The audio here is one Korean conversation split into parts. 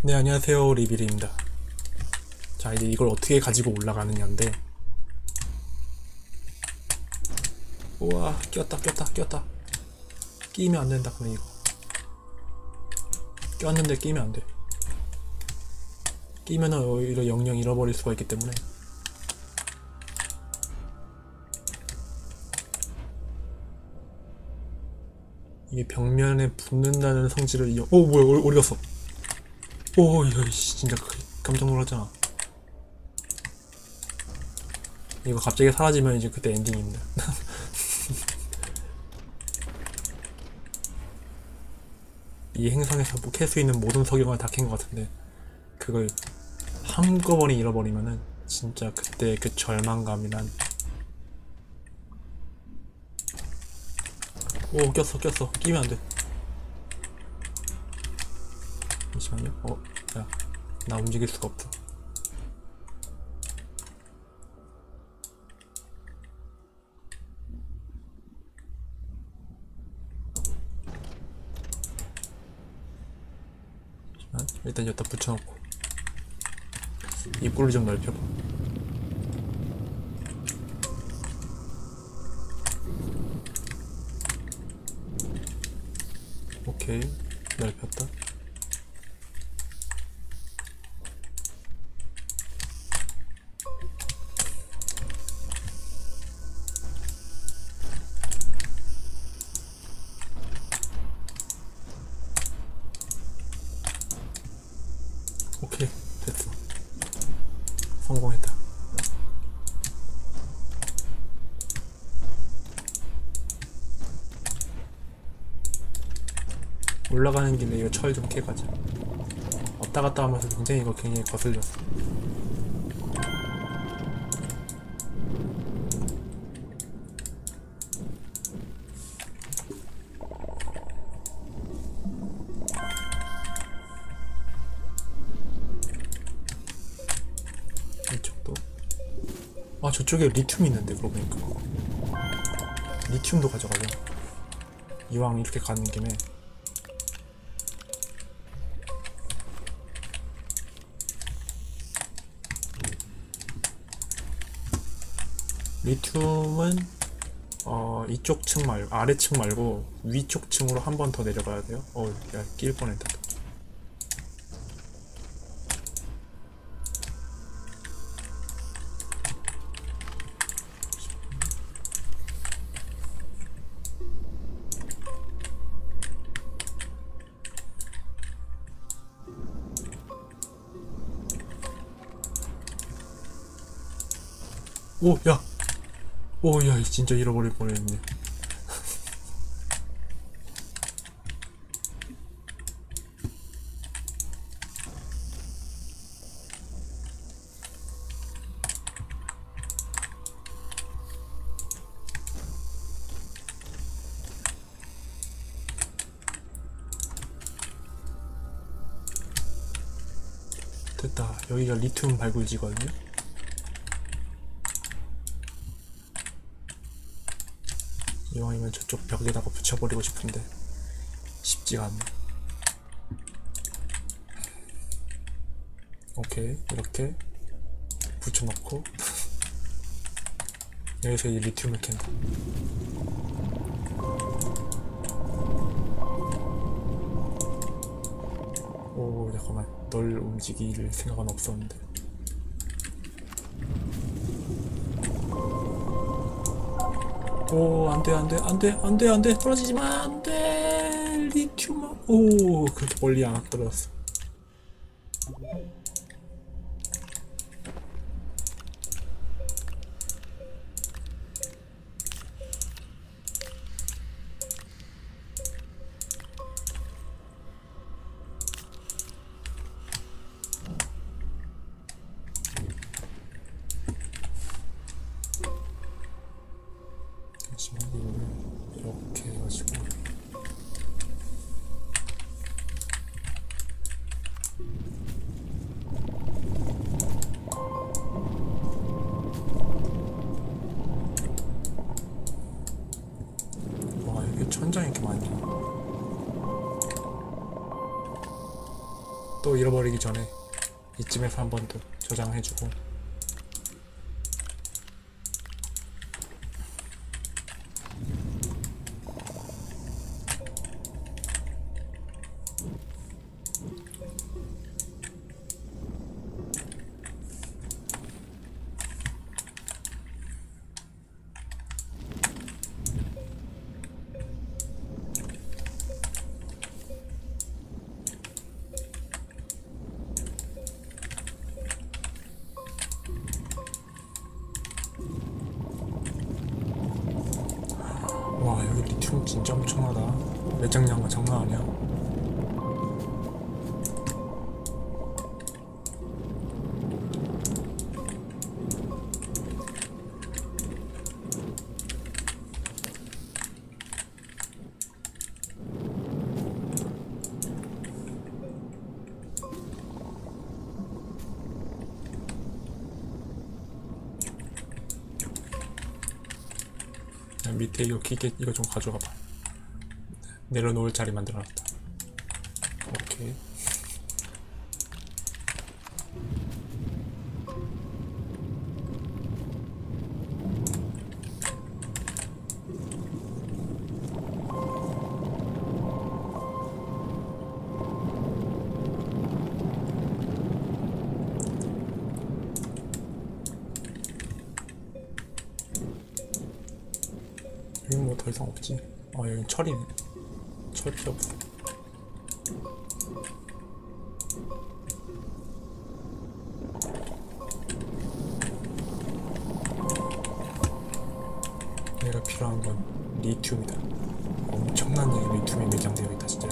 네, 안녕하세요. 리빌입니다. 자, 이제 이걸 어떻게 가지고 올라가느냐인데, 우와, 꼈다. 끼면 안 된다, 그럼 이거. 꼈는데 끼면 안 돼. 끼면은 오히려 영영 잃어버릴 수가 있기 때문에. 이게 벽면에 붙는다는 성질을 오, 뭐야, 어디 갔어? 오, 이거, 진짜 깜짝 놀랐잖아. 이거 갑자기 사라지면 이제 그때 엔딩입니다. 이 행성에서 뭐 캘 수 있는 모든 석영을 다 캔 것 같은데, 그걸 한꺼번에 잃어버리면은 진짜 그때 그 절망감이란. 오, 꼈어. 끼면 안 돼. 잠시만요. 야, 나 움직일 수가 없어. 잠시만, 일단 여기다 붙여놓고 입구를 좀 넓혀봐. 오케이, 넓혔다. 오케이, 됐어. 성공했다. 올라가는 길에 이거 철 좀 캐가자. 왔다 갔다 하면서 굉장히 이거 굉장히 거슬렸어. 이쪽도. 아, 저쪽에 리튬이 있는데, 그러고 보니까. 리튬도 가져가자. 이왕 이렇게 가는 김에. 리튬은 이쪽 층 말고 아래층 말고 위쪽 층으로 한 번 더 내려가야 돼요. 야, 낄 뻔했다. 오, 야, 야, 진짜 잃어버릴 뻔했네. 됐다. 여기가 리튬 발굴지거든요. 이왕이면 저쪽 벽에다가 붙여버리고 싶은데 쉽지가 않네. 오케이, 이렇게 붙여놓고 여기서 이 리튬을 캔다. 오, 잠깐만, 널 움직일 생각은 없었는데. 오, 안돼, 떨어지지마. 안돼, 리튬. 오, 그렇게 멀리 안 떨어졌어. 이렇게 해가지고 또 잃어버리기 전에 이쯤에서 한 번 더 저장해주고. 와, 여기 리튬 진짜 엄청나다. 매장량은 장난 아니야. 밑에 이거 기계 이거 좀 가져가봐. 내려놓을 자리 만들어놨다. 오케이. 여기 뭐 더 이상 없지. 여긴 철이네. 철 필요 없어. 내가 필요한 건 리튬이다. 엄청난 양의 리튬이 매장되어 있다, 진짜.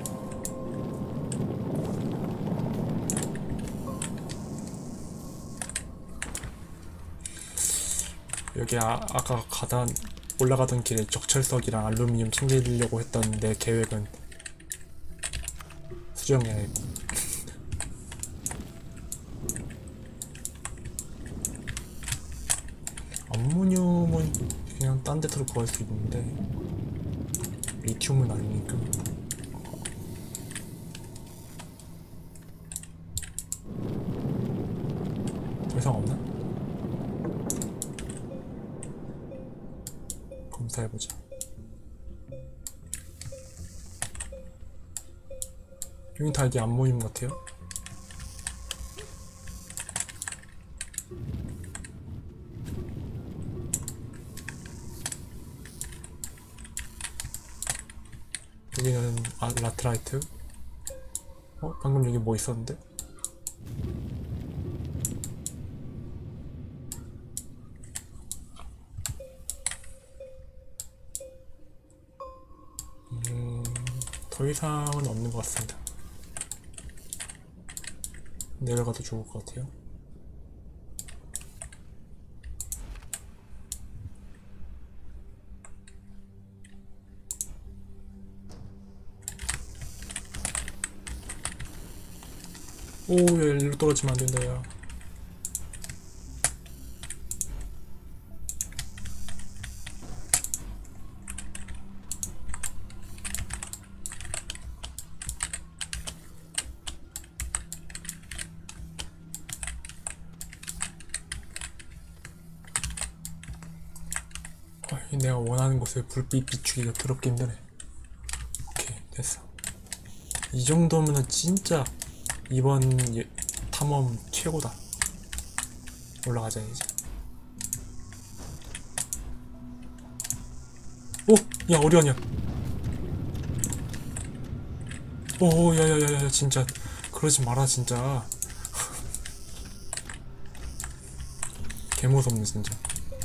여기 아까 올라가던 길에 적철석이랑 알루미늄 챙기려고 했던 내 계획은 수정이 아니고 암모늄은 그냥 딴 데서 구할 수 있는데 리튬은 아니니까. 더 이상 없나? 검사해보자. 여긴 다 이게 암모늄 같아요? 여기는 라트라이트. 방금 여기 뭐 있었는데? 더 이상은 없는 것 같습니다. 내려가도 좋을 것 같아요. 오, 야, 일로 떨어지면 안 된다, 야. 내가 원하는 곳에 불빛 비추기가 더럽게 힘드네. 오케이, 됐어. 이 정도면은 진짜 이번 탐험 최고다. 올라가자 이제. 오! 야, 어려웠냐? 오, 야야야야, 진짜 그러지 마라, 진짜. 개무섭네, 진짜.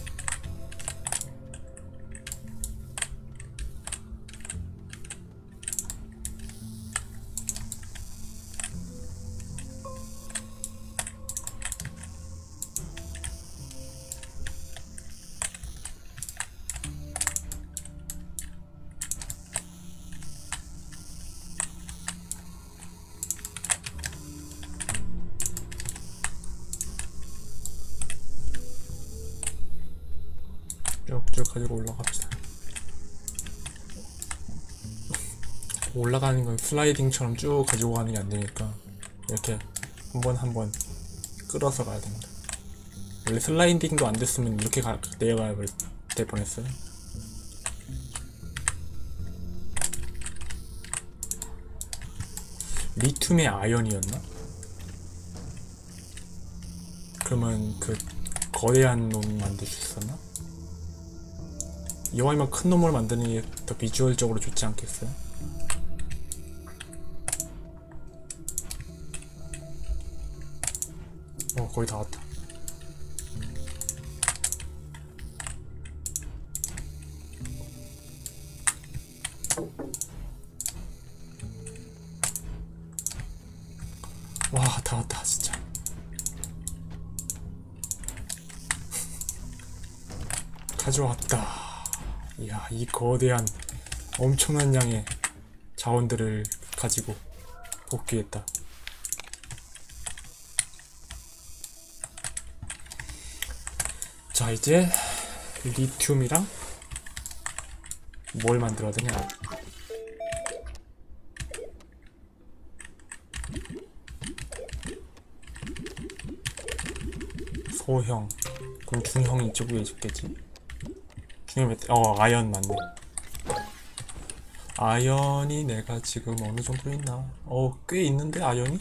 쭉쭉 가지고 올라갑시다. 올라가는 건 슬라이딩처럼 쭉 가지고 가는 게 안 되니까 이렇게 한 번 끌어서 가야 됩니다. 원래 슬라이딩도 안 됐으면 이렇게 내려가야 될 뻔했어요. 리튬의 아연이었나? 그러면 그 거대한 놈 만들 수 있었나? 이왕이면 큰 놈을 만드는 게 더 비주얼적으로 좋지 않겠어요? 거의 다 왔다. 와, 다 왔다, 진짜. 가져왔다. 이야, 이 거대한 엄청난 양의 자원들을 가지고 복귀했다. 자, 이제 리튬이랑 뭘 만들어야 되냐? 소형. 그럼 중형이 이쪽 위에 있겠지? 중형 아연 맞네. 아연이 내가 지금 어느 정도 있나? 꽤 있는데, 아연이?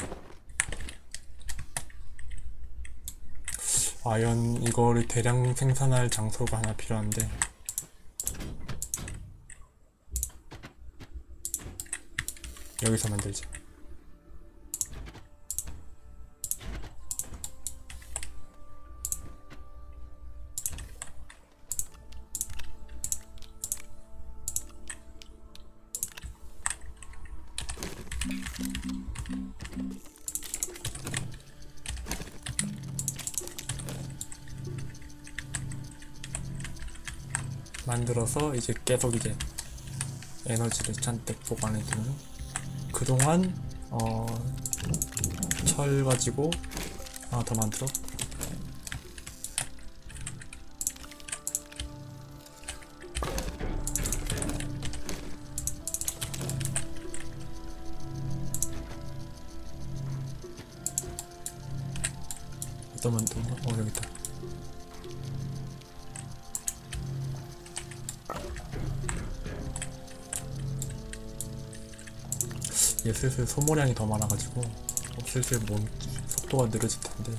아연 이거를 대량 생산할 장소가 하나 필요한데, 여기서 만들자. 만들어서 이제 계속 이제 에너지를 잔뜩 보관해두는. 그동안 철 가지고 하나 더 만들어. 어떤 만든가? 여기 있다. 얘 슬슬 소모량이 더 많아가지고 슬슬 속도가 느려질 텐데.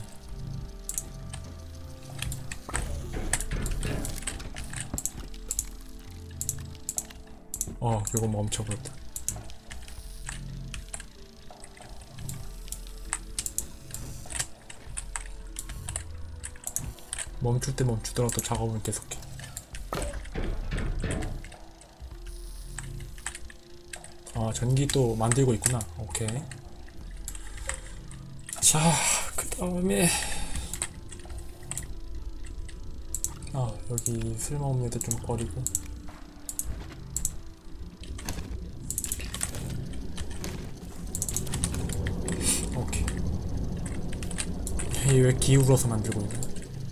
이거 멈춰버렸다. 멈출 때 멈추더라도 작업을 계속해. 전기 또 만들고 있구나. 오케이. 자, 그 다음에 여기 쓸모없는 애들 좀 버리고. 오케이. 얘 왜 기울어서 만들고 있냐?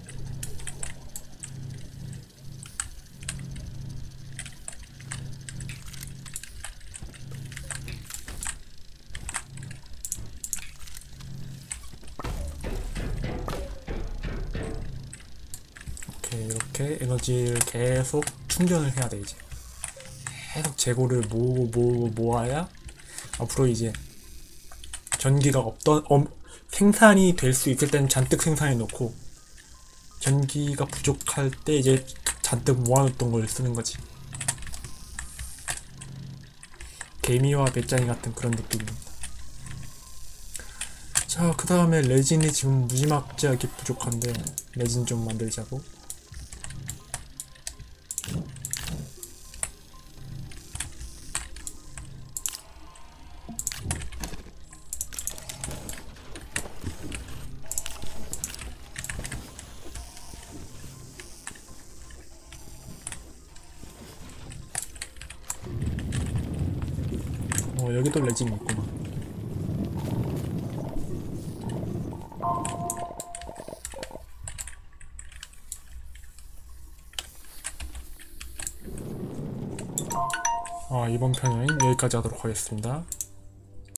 이렇게 에너지를 계속 충전을 해야 돼. 이제 계속 재고를 모아야 앞으로 이제 전기가 생산이 될 수 있을 때는 잔뜩 생산해 놓고, 전기가 부족할 때 이제 잔뜩 모아놓던 걸 쓰는 거지. 개미와 배짱이 같은 그런 느낌입니다. 자, 그 다음에 레진이 지금 무지막지하게 부족한데 레진 좀 만들자고. 여기도 레진이 있구만. 이번 편은 여기까지 하도록 하겠습니다.